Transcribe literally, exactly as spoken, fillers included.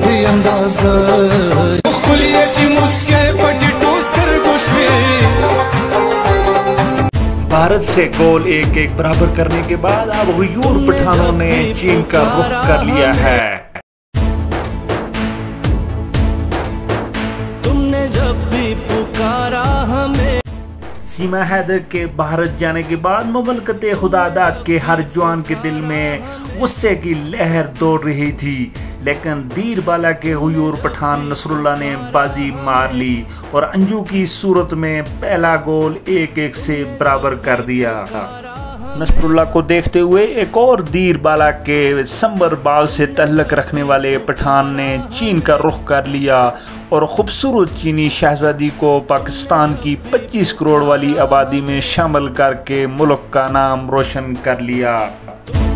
B अंदाज़ा खुलियत मुस्के पटी toaster गोश्वे। Bharat से गोल एक एक बराबर करने के बाद अब हुयूर पठानों ने चीन का रुख कर लिया है। तुमने जब भी पुकारा हमें। सीमा हैदर के भारत जाने के बाद मुमलकत खुदादाद के हर जवान के दिल में गुस्से की लहर दौड़ रही थी, लेकिन दीरबाला के हुयूर पठान नसरुल्लाह ने बाजी मार ली और अंजू की सूरत में पहला गोल एक एक से बराबर कर दिया। नसरुल्लाह को देखते हुए एक और दीरबाला के संबर बाल से तल्लक रखने वाले पठान ने चीन का रुख कर लिया और खूबसूरत चीनी शहजादी को पाकिस्तान की पच्चीस करोड़ वाली आबादी में शामिल करके मुल्क का नाम रोशन कर लिया।